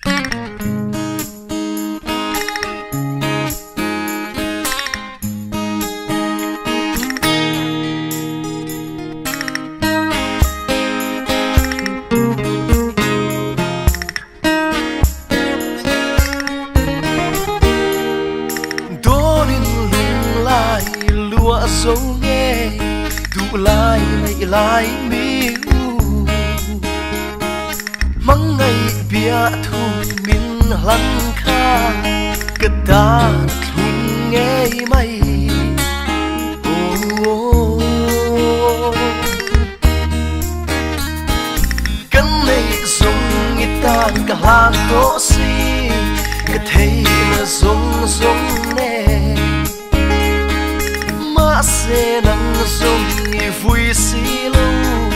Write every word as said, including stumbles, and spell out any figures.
dấu nghe tụ lại lại lại miu măng ngày bia thu min lăng kha cái ta thùng nghe mày cái này giống như ta cả hàng tổ si cái thấy là giống giống nè sẽ nắng giống như vui xí lâu